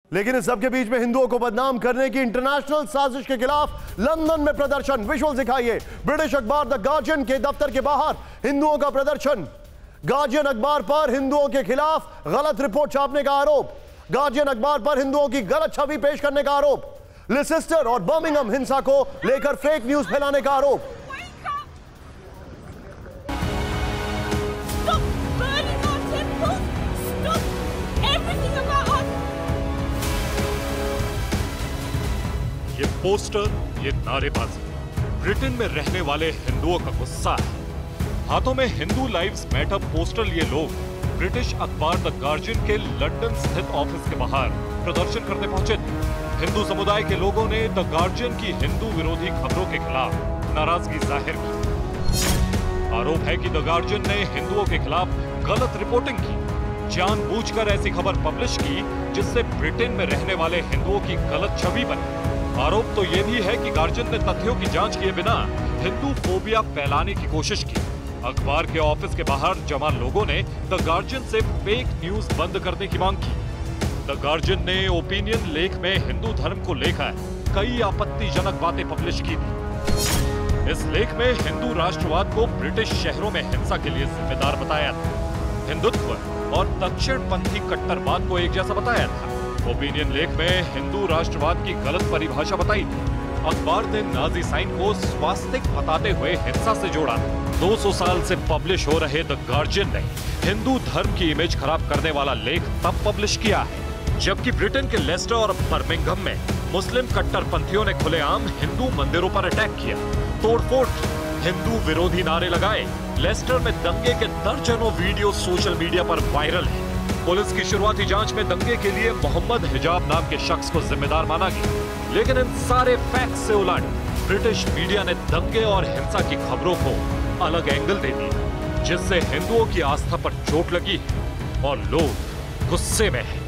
लेकिन इस सबके बीच में हिंदुओं को बदनाम करने की इंटरनेशनल साजिश के खिलाफ लंदन में प्रदर्शन। विजुअल दिखाइए, ब्रिटिश अखबार द गार्जियन के दफ्तर के बाहर हिंदुओं का प्रदर्शन। गार्जियन अखबार पर हिंदुओं के खिलाफ गलत रिपोर्ट छापने का आरोप, गार्जियन अखबार पर हिंदुओं की गलत छवि पेश करने का आरोप, लिसेस्टर और बर्मिंघम हिंसा को लेकर फेक न्यूज फैलाने का आरोप। ये पोस्टर, ये नारेबाजी ब्रिटेन में रहने वाले हिंदुओं का गुस्सा है। हाथों में हिंदू लाइव्स मैटर पोस्टर लिए लोग ब्रिटिश अखबार द गार्जियन के लंदन स्थित ऑफिस के बाहर प्रदर्शन करने पहुंचे थे। हिंदू समुदाय के लोगों ने द गार्जियन की हिंदू विरोधी खबरों के खिलाफ नाराजगी जाहिर की। आरोप है कि द गार्जियन ने हिंदुओं के खिलाफ गलत रिपोर्टिंग की, जानबूझकर ऐसी खबर पब्लिश की जिससे ब्रिटेन में रहने वाले हिंदुओं की गलत छवि बनी। आरोप तो यह भी है कि गार्जियन ने तथ्यों की जांच किए बिना हिंदू फोबिया फैलाने की कोशिश की। अखबार के ऑफिस के बाहर जमा लोगों ने द गार्जियन से फेक न्यूज बंद करने की मांग की। द गार्जियन ने ओपिनियन लेख में हिंदू धर्म को लेकर कई आपत्तिजनक बातें पब्लिश की थी। इस लेख में हिंदू राष्ट्रवाद को ब्रिटिश शहरों में हिंसा के लिए जिम्मेदार बताया था। हिंदुत्व और दक्षिणपंथी कट्टरवाद को एक जैसा बताया था। ओपिनियन लेख में हिंदू राष्ट्रवाद की गलत परिभाषा बताई थी। अखबार ने नाजी साइन को स्वास्तिक बताते हुए हिंसा से जोड़ा था। 200 साल से पब्लिश हो रहे द गार्जियन ने हिंदू धर्म की इमेज खराब करने वाला लेख तब पब्लिश किया है जबकि ब्रिटेन के लेस्टर और बर्मिंघम में मुस्लिम कट्टरपंथियों ने खुलेआम हिंदू मंदिरों पर अटैक किया, तोड़फोड़ की, हिंदू विरोधी नारे लगाए। लेस्टर में दंगे के दर्जनों वीडियो सोशल मीडिया पर वायरल है। पुलिस की शुरुआती जांच में दंगे के लिए मोहम्मद हिजाब नाम के शख्स को जिम्मेदार माना गया, लेकिन इन सारे फैक्ट्स से उलट ब्रिटिश मीडिया ने दंगे और हिंसा की खबरों को अलग एंगल दे दिया, जिससे हिंदुओं की आस्था पर चोट लगी और लोग गुस्से में हैं।